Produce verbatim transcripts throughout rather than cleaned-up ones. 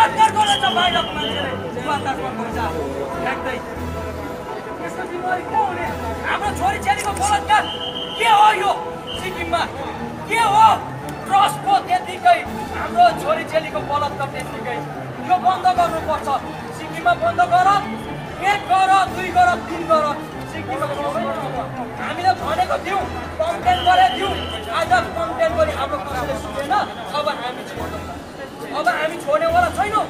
बलात्कार गर्छ बाहिरको मान्छेले बलात्कार गर्छ फ्याक्दै यसको जिम्मेवारी को हुने हाम्रो छोरीचेलीको बलात्कार के हो यो सिक्किममा के हो ट्रस्टको त्यतिकै हाम्रो छोरीचेलीको बलात्कार त्यतिकै यो बन्द गर्नुपर्छ सिक्किममा बन्द गर एक गर दुई गर तीन गर सिक्किममा हामीले भनेको थियौँ कम्प्लेन गरेको थियौँ आज कम्प्लेन गरी हाम्रो कसैले सुनेन अब हामी छोड्छौँ अब हामी छोड्नेवाला छैनौँ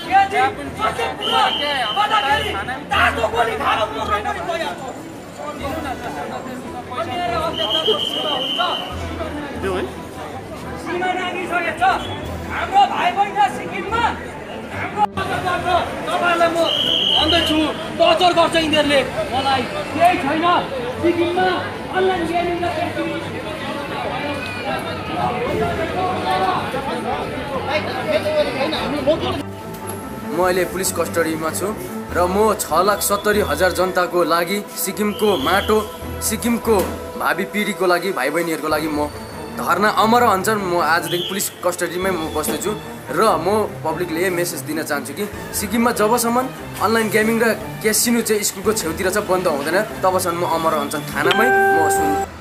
तातो गोली खाएर मर्न पनि तयार छौँ सीमा नागिसकेको छ हाम्रो भाइ बहिनी सिक्किममा हाम्रो तपाईँलाई म भन्दैछु टर्चर गर्छ यिनीहरूले मलाई केही छैन सिक्किममा अनलाइन गेमिङ म अहिले पुलिस कस्टडीमा छु र म छ लाख सत्तरी हजार जनताको लागि सिक्किमको माटो सिक्किमको भावी पिँढीको लागि भाइ बहिनीहरूको लागि म धरना अमर रहन्छन् म आजदेखि पुलिस कस्टडीमै म बस्दैछु र म पब्लिकले मेसेज दिन चाहन्छु कि सिक्किममा जबसम्म अनलाइन गेमिङ र क्यासिनो चाहिँ स्कुलको छेउतिर चाहिँ बन्द हुँदैन तबसम्म म अमर रहन्छन् थानामै म सुन